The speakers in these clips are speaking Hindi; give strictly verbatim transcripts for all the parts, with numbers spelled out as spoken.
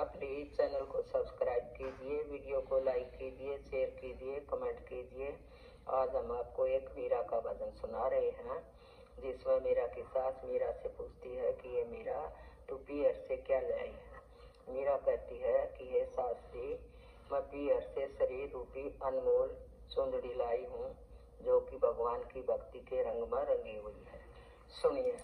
प्लीज चैनल को सब्सक्राइब कीजिए, वीडियो को लाइक कीजिए, शेयर कीजिए, कमेंट कीजिए। आज हम आपको एक मीरा का भजन सुना रहे हैं, जिसमें मीरा की सास मीरा से पूछती है कि ये मीरा तू पीहर से क्या लाई है। मीरा कहती है कि हे सास जी, मैं पीहर से शरीर रूपी अनमोल सुंदरी लाई हूँ, जो कि भगवान की भक्ति के रंग में रंगी हुई है। सुनिए।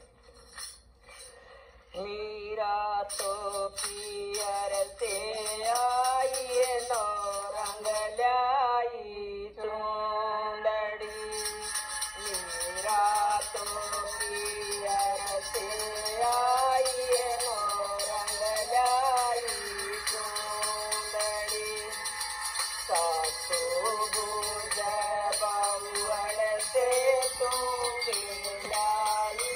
मीरा तो पीहर से आई नो रंग लाई चूंदड़ी। मीरा तो पीहर से आई नो रंग लाई चूंदड़ी। सासू बुझ बाउल से तू लाई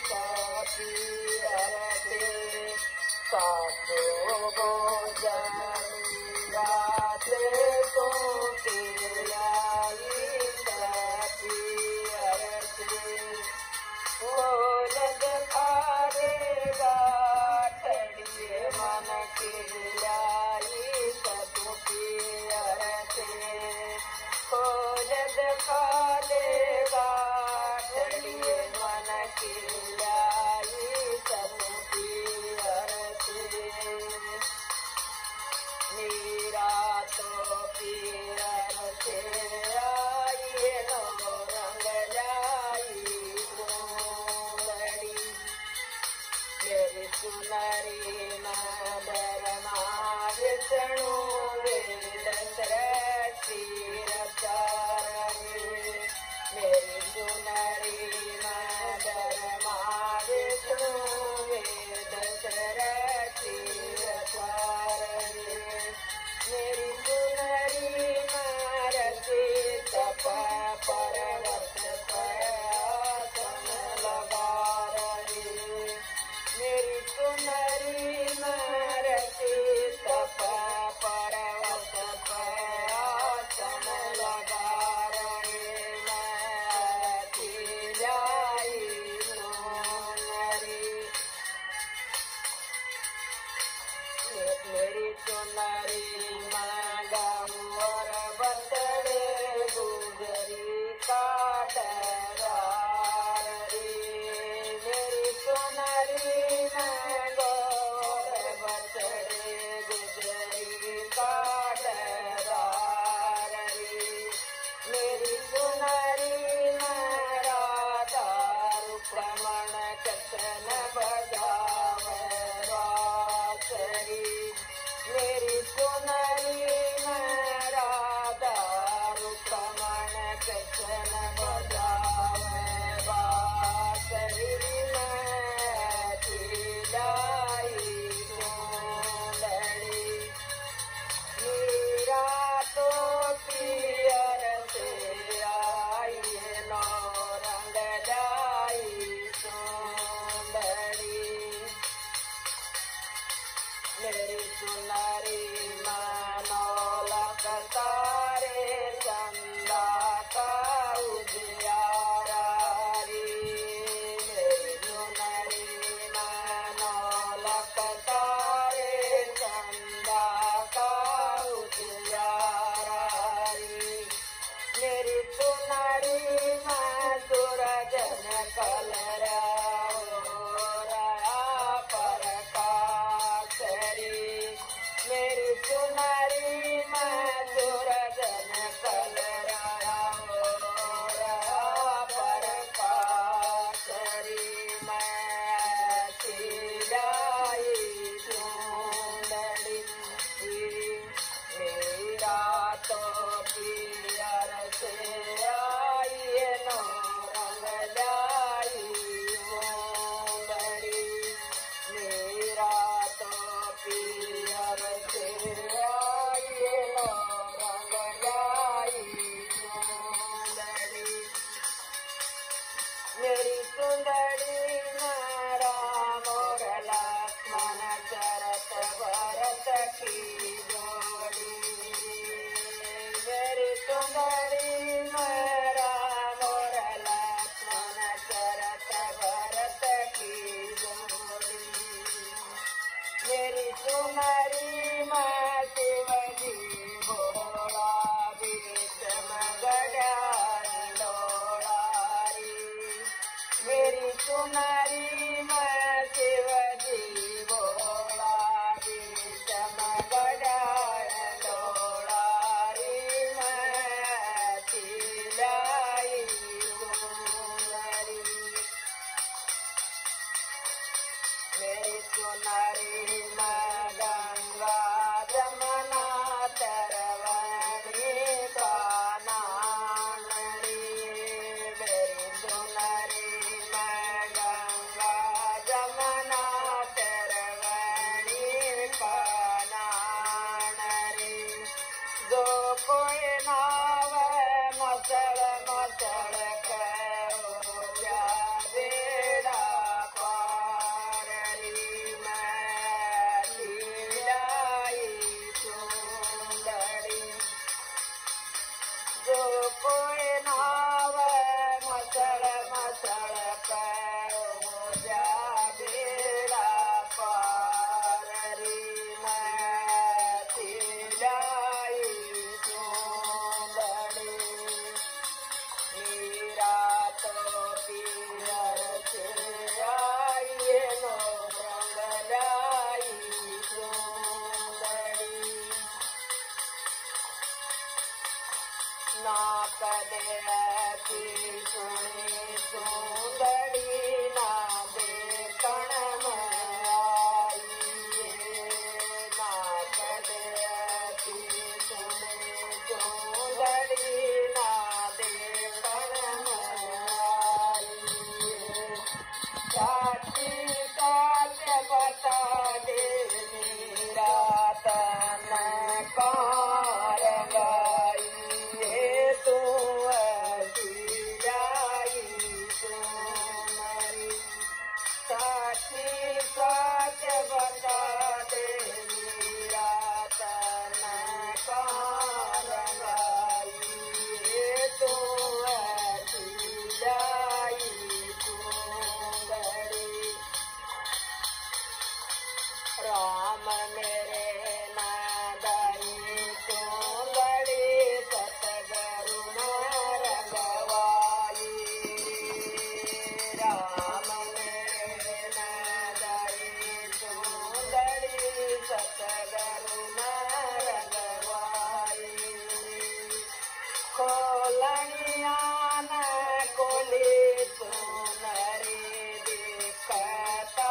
पीहर से। सासू बुझ मीरा से तू लाई पीहर से। ओलद खारेगा ठड़िए मन के लाई सतु पीहर से। ओलद खालेगा ठड़िए मन के लाई सतु पीहर से। मीरा तो पीहर से आई नो रंग लाई चूंदड़ी। मेरी सुनरी नदर विष्णु वेद सृष्टि रचारणी। मेरी सुनरी नदर विष्णु वेद सृष्टि रचारणी। मेरी सुनरी रचे तप पर्वत आसन लगा रही। मेरी सुनरी रचे तप पर्वत आसन लगा रही। मैं लाई सुनरी। मेरी सुनरी गौर बंदड़े गुजरी काटरारी। मेरी सुनरी गौर बंदड़े गुजरी काटरारी। मेरी सुनरी राधा रुक्मण चतन बजावे बांसुरी। मेरी सुनरी राधा रुक्मण चतन बजावे बांसुरी। मैं लाई चूंदड़ी। मीरा तो पीहर से आई नो रंग लाई चूंदड़ी। मेरी सुनरी मनौलक तारे चंदा का उजियारा री। मेरी सुनरी मनौलक तारे चंदा का उजियारा री। मेरी सुनरी सूरज कलरा मेरी सुनरी सूरज कलरा पर पासरी। मैं लाई चूंदड़ी। मीरा तो पीहर से आई नो रंग लाई चूंदड़ी। मीरा तो पीहर से आई नो रंग लाई चूंदड़ी। मेरी सुंदरी राम और लक्ष्मण चरत भरत की जोड़ी। मेरी सुंदरी राम और लक्ष्मण चरत भरत की जोड़ी। मेरी सुनरी सुनरी मैं शिव जी बोला चमगड़ा डोला री मैं चिलाई सुनरी मेरी सुनरी मैं गंगा जमुना तरवनी कानानरी मेरी सुनरी मैं गंगा जमुना तरवनी कानानरी जो कोई नाव मसल मसल करो जा बेड़ा पार री मैं चिलाई सुंदरी जो कोई नाव मसल मसल करो जा बेड़ा पार री मैं चिलाई सुंदरी मीरा तो पियर से आई नो रंगलाई सुंदरी ना कदे ऐसी सुनी सुंदरी ना देखण में आई ना कदे ऐसी सुनी सुंदरी ना देखण में आई साची साच बता दे मेरा तन कार गाई तू ऐसी जाई सुनरी साची साच बता दे मेरा तन कार गाई तू ऐसी जाई सुंदरी राम मेरे नादाई सुंदरी सतगुरु रंगवाई राम मेरे नादाई सुंदरी सतगुरु रंगवाई खोलनिया न कोली सुनरी दिखता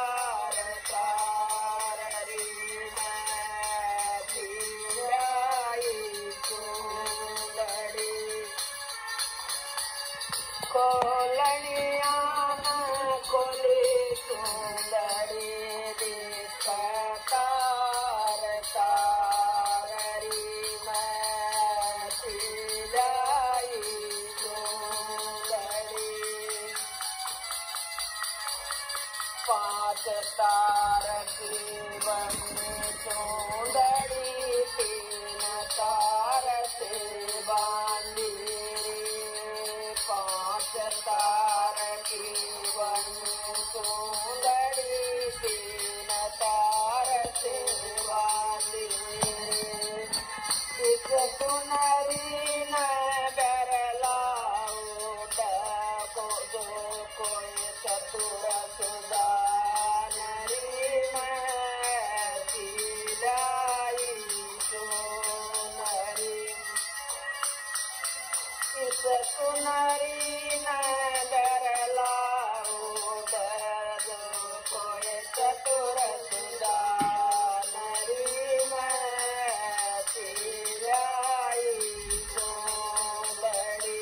खोलनिया खोली सुंदरी दिखता तारी मैं चिलाई सुंदरी पांच तार की बनी सुंदरी तीन तार से बांधी पांच तार की बनी सुंदरी तीन तार से बांधी इस सुनरी न डर लाओ को जो कोई चतुर सुदानरी मैं चिलाई सुनरी इस सुनरी न डर लाओ जो कोई चतुर सुदानरी मैं चिलाई सुंदरी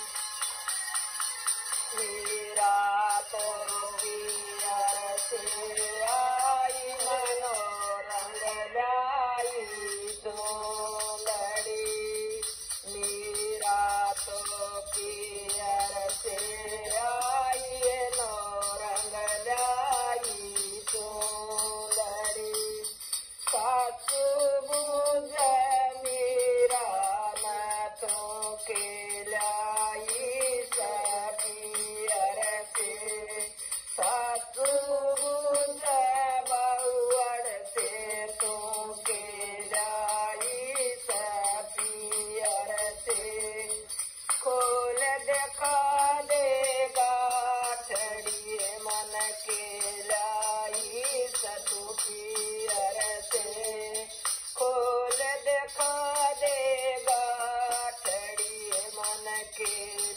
मीरा तो पियर से आई मनोरंग लाई सुंदरी मीरा तो पियर से आई नौरंग लाई सुंदरी सास बुझ मीरा न तो के लाई सपियर से सास बुझ के